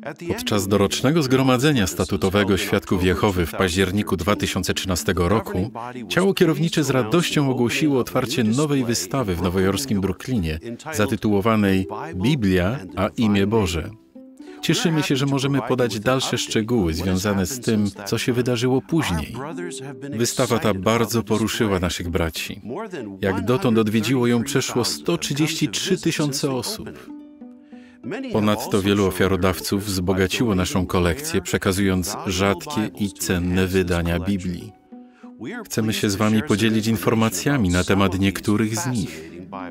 Podczas dorocznego zgromadzenia statutowego Świadków Jehowy w październiku 2013 roku ciało kierownicze z radością ogłosiło otwarcie nowej wystawy w nowojorskim Brooklynie zatytułowanej Biblia a imię Boże. Cieszymy się, że możemy podać dalsze szczegóły związane z tym, co się wydarzyło później. Wystawa ta bardzo poruszyła naszych braci. Jak dotąd odwiedziło ją przeszło 133 000 osób. Ponadto wielu ofiarodawców wzbogaciło naszą kolekcję, przekazując rzadkie i cenne wydania Biblii. Chcemy się z Wami podzielić informacjami na temat niektórych z nich.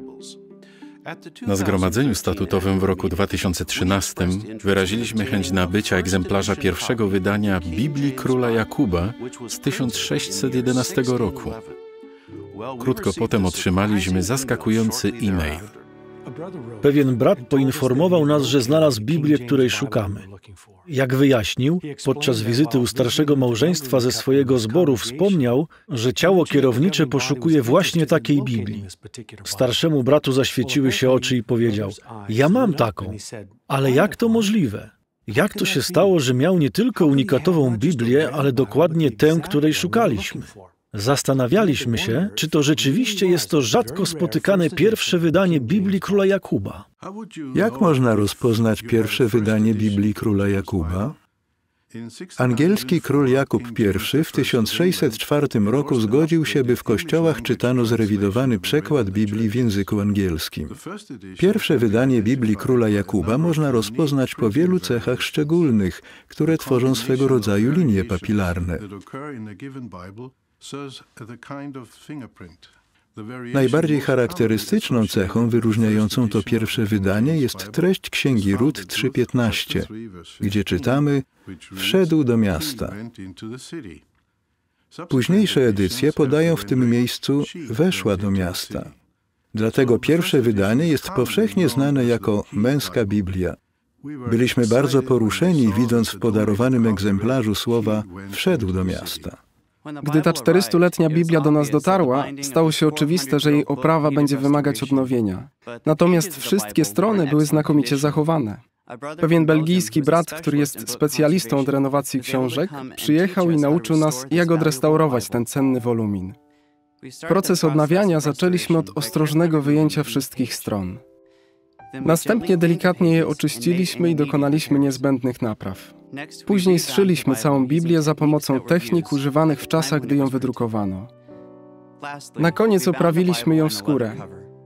Na zgromadzeniu statutowym w roku 2013 wyraziliśmy chęć nabycia egzemplarza pierwszego wydania Biblii Króla Jakuba z 1611 roku. Krótko potem otrzymaliśmy zaskakujący e-mail. Pewien brat poinformował nas, że znalazł Biblię, której szukamy. Jak wyjaśnił, podczas wizyty u starszego małżeństwa ze swojego zboru wspomniał, że ciało kierownicze poszukuje właśnie takiej Biblii. Starszemu bratu zaświeciły się oczy i powiedział: ja mam taką, ale jak to możliwe? Jak to się stało, że miał nie tylko unikatową Biblię, ale dokładnie tę, której szukaliśmy? Zastanawialiśmy się, czy to rzeczywiście jest to rzadko spotykane pierwsze wydanie Biblii Króla Jakuba. Jak można rozpoznać pierwsze wydanie Biblii Króla Jakuba? Angielski król Jakub I w 1604 roku zgodził się, by w kościołach czytano zrewidowany przekład Biblii w języku angielskim. Pierwsze wydanie Biblii Króla Jakuba można rozpoznać po wielu cechach szczególnych, które tworzą swego rodzaju linie papilarne. Najbardziej charakterystyczną cechą wyróżniającą to pierwsze wydanie jest treść Księgi Rut 3:15, gdzie czytamy: wszedł do miasta. Późniejsze edycje podają w tym miejscu: weszła do miasta. Dlatego pierwsze wydanie jest powszechnie znane jako męska Biblia. Byliśmy bardzo poruszeni, widząc w podarowanym egzemplarzu słowa wszedł do miasta. Gdy ta 400-letnia Biblia do nas dotarła, stało się oczywiste, że jej oprawa będzie wymagać odnowienia. Natomiast wszystkie strony były znakomicie zachowane. Pewien belgijski brat, który jest specjalistą od renowacji książek, przyjechał i nauczył nas, jak odrestaurować ten cenny wolumin. Proces odnawiania zaczęliśmy od ostrożnego wyjęcia wszystkich stron. Następnie delikatnie je oczyściliśmy i dokonaliśmy niezbędnych napraw. Później zszyliśmy całą Biblię za pomocą technik używanych w czasach, gdy ją wydrukowano. Na koniec oprawiliśmy ją w skórę.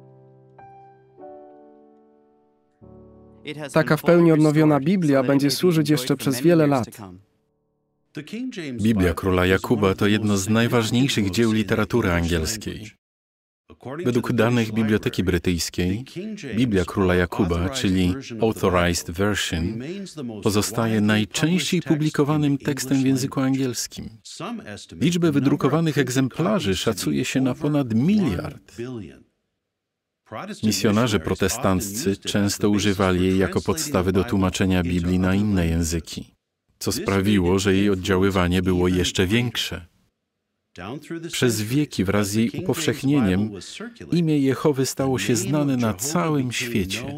Taka w pełni odnowiona Biblia będzie służyć jeszcze przez wiele lat. Biblia Króla Jakuba to jedno z najważniejszych dzieł literatury angielskiej. Według danych Biblioteki Brytyjskiej, Biblia Króla Jakuba, czyli Authorized Version, pozostaje najczęściej publikowanym tekstem w języku angielskim. Liczbę wydrukowanych egzemplarzy szacuje się na ponad 1 miliard. Misjonarze protestanccy często używali jej jako podstawy do tłumaczenia Biblii na inne języki, co sprawiło, że jej oddziaływanie było jeszcze większe. Przez wieki wraz z jej upowszechnieniem imię Jehowy stało się znane na całym świecie.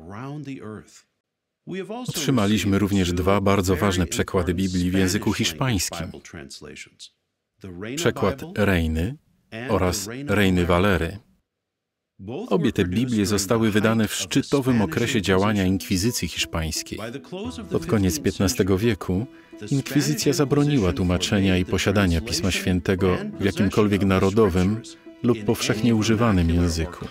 Otrzymaliśmy również 2 bardzo ważne przekłady Biblii w języku hiszpańskim. Przekład Reiny oraz Reiny Valery. Obie te Biblie zostały wydane w szczytowym okresie działania inkwizycji hiszpańskiej. Pod koniec XV wieku inkwizycja zabroniła tłumaczenia i posiadania Pisma Świętego w jakimkolwiek narodowym lub powszechnie używanym języku.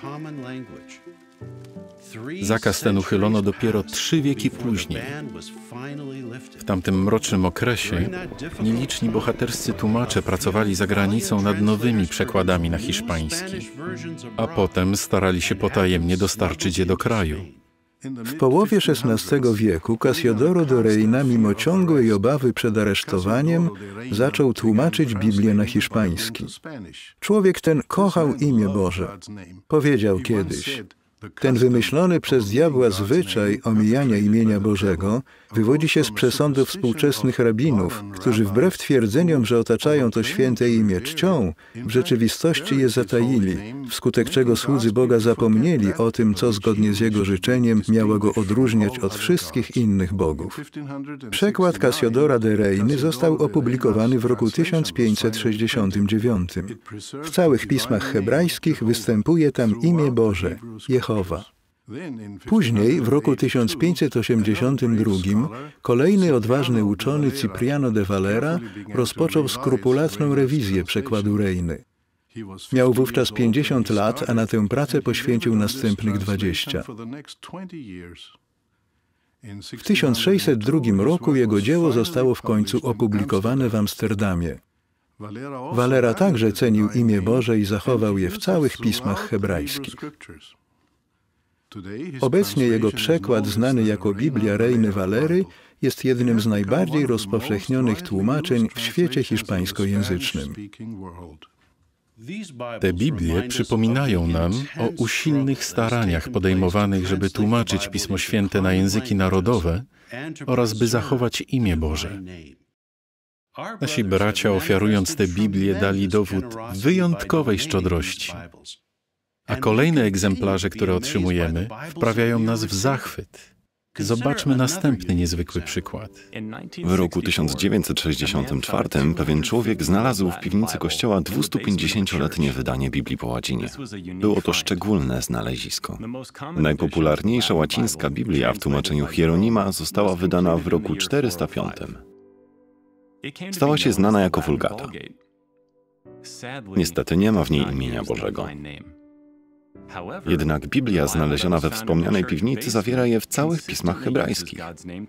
Zakaz ten uchylono dopiero 3 wieki później. W tamtym mrocznym okresie nieliczni bohaterscy tłumacze pracowali za granicą nad nowymi przekładami na hiszpański, a potem starali się potajemnie dostarczyć je do kraju. W połowie XVI wieku Cassiodoro de Reina, mimo ciągłej obawy przed aresztowaniem, zaczął tłumaczyć Biblię na hiszpański. Człowiek ten kochał imię Boże. Powiedział kiedyś: Ten wymyślony przez diabła zwyczaj omijania imienia Bożego wywodzi się z przesądów współczesnych rabinów, którzy wbrew twierdzeniom, że otaczają to święte imię czcią, w rzeczywistości je zataili, wskutek czego słudzy Boga zapomnieli o tym, co zgodnie z Jego życzeniem miało Go odróżniać od wszystkich innych bogów. Przekład Cassiodora de Reyny został opublikowany w roku 1569. W całych pismach hebrajskich występuje tam imię Boże, Jehowa. Później, w roku 1582, kolejny odważny uczony Cipriano de Valera rozpoczął skrupulatną rewizję przekładu Reyny. Miał wówczas 50 lat, a na tę pracę poświęcił następnych 20. W 1602 roku jego dzieło zostało w końcu opublikowane w Amsterdamie. Valera także cenił imię Boże i zachował je w całych pismach hebrajskich. Obecnie jego przekład, znany jako Biblia Reyny Valery, jest jednym z najbardziej rozpowszechnionych tłumaczeń w świecie hiszpańskojęzycznym. Te Biblie przypominają nam o usilnych staraniach podejmowanych, żeby tłumaczyć Pismo Święte na języki narodowe oraz by zachować imię Boże. Nasi bracia, ofiarując te Biblie, dali dowód wyjątkowej szczodrości. A kolejne egzemplarze, które otrzymujemy, wprawiają nas w zachwyt. Zobaczmy następny niezwykły przykład. W roku 1964 pewien człowiek znalazł w piwnicy kościoła 250-letnie wydanie Biblii po łacinie. Było to szczególne znalezisko. Najpopularniejsza łacińska Biblia w tłumaczeniu Hieronima została wydana w roku 405. Stała się znana jako Vulgata. Niestety nie ma w niej imienia Bożego. Jednak Biblia znaleziona we wspomnianej piwnicy zawiera je w całych pismach hebrajskich.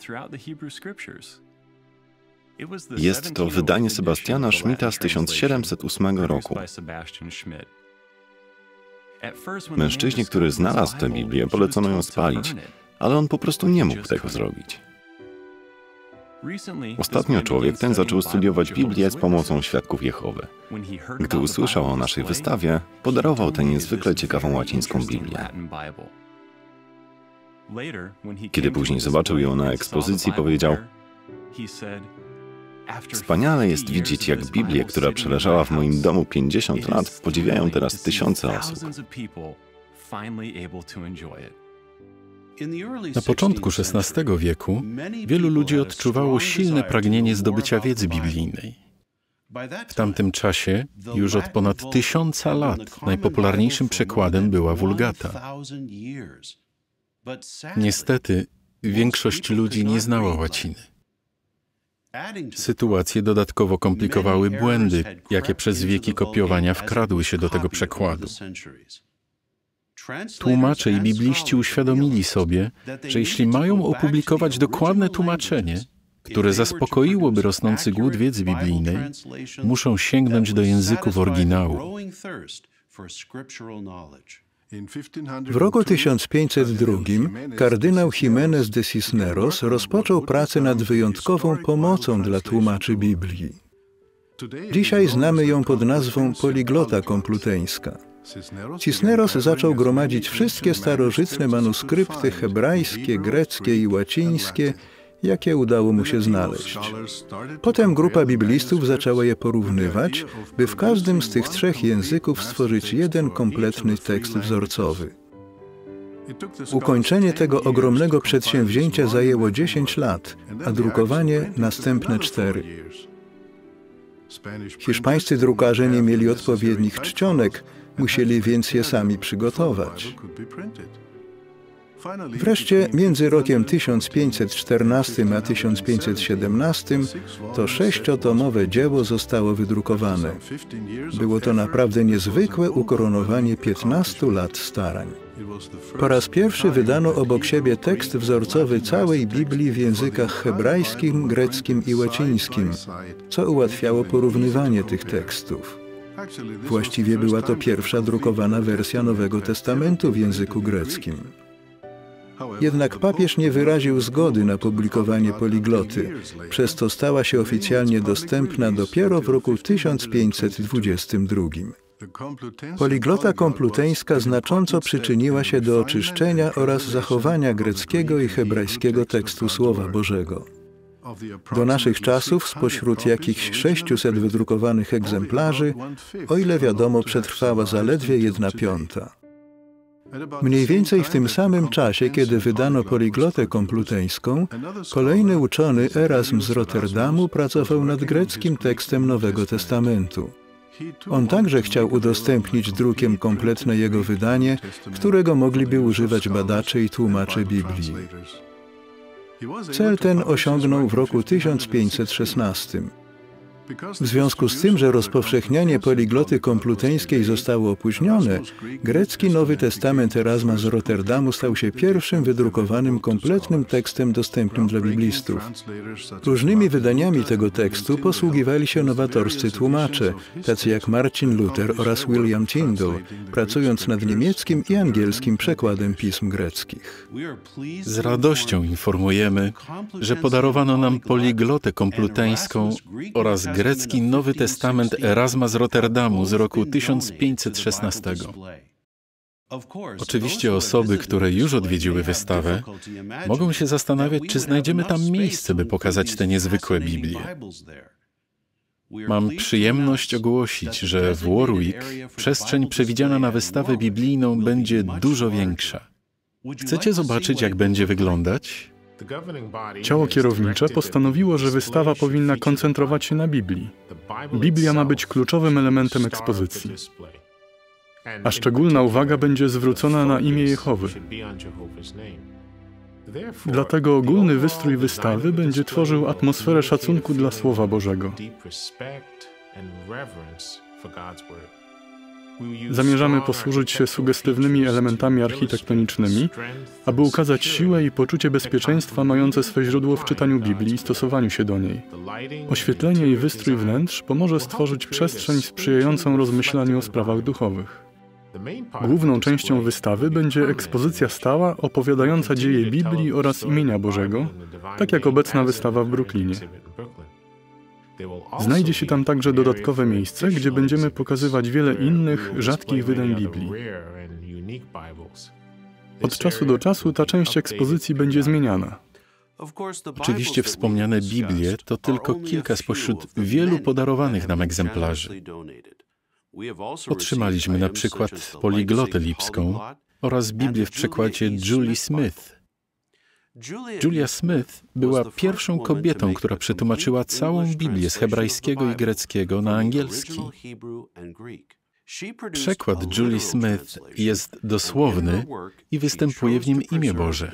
Jest to wydanie Sebastiana Schmidta z 1708 roku. Mężczyźnie, który znalazł tę Biblię, polecono ją spalić, ale on po prostu nie mógł tego zrobić. Ostatnio człowiek ten zaczął studiować Biblię z pomocą świadków Jehowy. Gdy usłyszał o naszej wystawie, podarował tę niezwykle ciekawą łacińską Biblię. Kiedy później zobaczył ją na ekspozycji, powiedział: wspaniale jest widzieć, jak Biblię, która przeleżała w moim domu 50 lat, podziwiają teraz tysiące osób. Na początku XVI wieku wielu ludzi odczuwało silne pragnienie zdobycia wiedzy biblijnej. W tamtym czasie, już od ponad 1000 lat, najpopularniejszym przekładem była Vulgata. Niestety, większość ludzi nie znała łaciny. Sytuację dodatkowo komplikowały błędy, jakie przez wieki kopiowania wkradły się do tego przekładu. Tłumacze i bibliści uświadomili sobie, że jeśli mają opublikować dokładne tłumaczenie, które zaspokoiłoby rosnący głód wiedzy biblijnej, muszą sięgnąć do języków oryginału. W roku 1502 kardynał Jiménez de Cisneros rozpoczął pracę nad wyjątkową pomocą dla tłumaczy Biblii. Dzisiaj znamy ją pod nazwą Poliglota Kompluteńska. Cisneros zaczął gromadzić wszystkie starożytne manuskrypty hebrajskie, greckie i łacińskie, jakie udało mu się znaleźć. Potem grupa biblistów zaczęła je porównywać, by w każdym z tych trzech języków stworzyć jeden kompletny tekst wzorcowy. Ukończenie tego ogromnego przedsięwzięcia zajęło 10 lat, a drukowanie następne 4. Hiszpańscy drukarze nie mieli odpowiednich czcionek, musieli więc je sami przygotować. Wreszcie między rokiem 1514 a 1517 to 6-tomowe dzieło zostało wydrukowane. Było to naprawdę niezwykłe ukoronowanie 15 lat starań. Po raz pierwszy wydano obok siebie tekst wzorcowy całej Biblii w językach hebrajskim, greckim i łacińskim, co ułatwiało porównywanie tych tekstów. Właściwie była to pierwsza drukowana wersja Nowego Testamentu w języku greckim. Jednak papież nie wyraził zgody na publikowanie Poligloty, przez to stała się oficjalnie dostępna dopiero w roku 1522. Poliglota kompluteńska znacząco przyczyniła się do oczyszczenia oraz zachowania greckiego i hebrajskiego tekstu Słowa Bożego. Do naszych czasów spośród jakichś 600 wydrukowanych egzemplarzy, o ile wiadomo, przetrwała zaledwie 1/5. Mniej więcej w tym samym czasie, kiedy wydano poliglotę kompluteńską, kolejny uczony, Erasm z Rotterdamu, pracował nad greckim tekstem Nowego Testamentu. On także chciał udostępnić drukiem kompletne jego wydanie, którego mogliby używać badacze i tłumacze Biblii. Cel ten osiągnął w roku 1516. W związku z tym, że rozpowszechnianie poligloty kompluteńskiej zostało opóźnione, grecki Nowy Testament Erasma z Rotterdamu stał się pierwszym wydrukowanym kompletnym tekstem dostępnym dla biblistów. Różnymi wydaniami tego tekstu posługiwali się nowatorscy tłumacze, tacy jak Marcin Luther oraz William Tyndale, pracując nad niemieckim i angielskim przekładem pism greckich. Z radością informujemy, że podarowano nam poliglotę kompluteńską oraz grecki Nowy Testament Erasma z Rotterdamu z roku 1516. Oczywiście osoby, które już odwiedziły wystawę, mogą się zastanawiać, czy znajdziemy tam miejsce, by pokazać te niezwykłe Biblie. Mam przyjemność ogłosić, że w Warwick przestrzeń przewidziana na wystawę biblijną będzie dużo większa. Chcecie zobaczyć, jak będzie wyglądać? Ciało kierownicze postanowiło, że wystawa powinna koncentrować się na Biblii. Biblia ma być kluczowym elementem ekspozycji. A szczególna uwaga będzie zwrócona na imię Jehowy. Dlatego ogólny wystrój wystawy będzie tworzył atmosferę szacunku dla Słowa Bożego. Zamierzamy posłużyć się sugestywnymi elementami architektonicznymi, aby ukazać siłę i poczucie bezpieczeństwa mające swe źródło w czytaniu Biblii i stosowaniu się do niej. Oświetlenie i wystrój wnętrz pomoże stworzyć przestrzeń sprzyjającą rozmyślaniu o sprawach duchowych. Główną częścią wystawy będzie ekspozycja stała opowiadająca dzieje Biblii oraz imienia Bożego, tak jak obecna wystawa w Brooklynie. Znajdzie się tam także dodatkowe miejsce, gdzie będziemy pokazywać wiele innych, rzadkich wydań Biblii. Od czasu do czasu ta część ekspozycji będzie zmieniana. Oczywiście wspomniane Biblie to tylko kilka spośród wielu podarowanych nam egzemplarzy. Otrzymaliśmy na przykład poliglotę lipską oraz Biblię w przekładzie Julie Smith. Julia Smith była pierwszą kobietą, która przetłumaczyła całą Biblię z hebrajskiego i greckiego na angielski. Przekład Julie Smith jest dosłowny i występuje w nim imię Boże.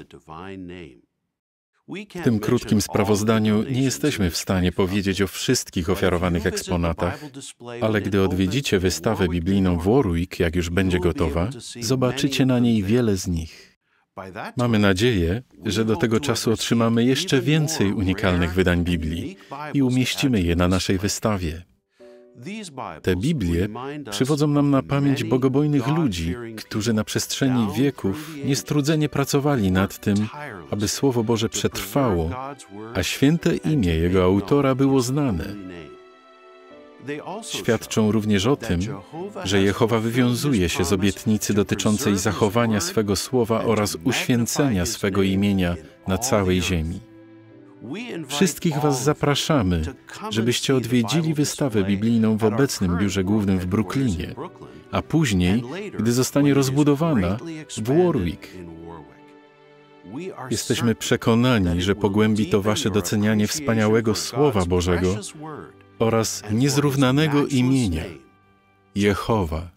W tym krótkim sprawozdaniu nie jesteśmy w stanie powiedzieć o wszystkich ofiarowanych eksponatach, ale gdy odwiedzicie wystawę biblijną w Warwick, jak już będzie gotowa, zobaczycie na niej wiele z nich. Mamy nadzieję, że do tego czasu otrzymamy jeszcze więcej unikalnych wydań Biblii i umieścimy je na naszej wystawie. Te Biblie przywodzą nam na pamięć bogobojnych ludzi, którzy na przestrzeni wieków niestrudzenie pracowali nad tym, aby Słowo Boże przetrwało, a święte imię jego autora było znane. Świadczą również o tym, że Jehowa wywiązuje się z obietnicy dotyczącej zachowania swego słowa oraz uświęcenia swego imienia na całej ziemi. Wszystkich Was zapraszamy, żebyście odwiedzili wystawę biblijną w obecnym biurze głównym w Brooklynie, a później, gdy zostanie rozbudowana, w Warwick. Jesteśmy przekonani, że pogłębi to Wasze docenianie wspaniałego Słowa Bożego oraz niezrównanego imienia Jehowa.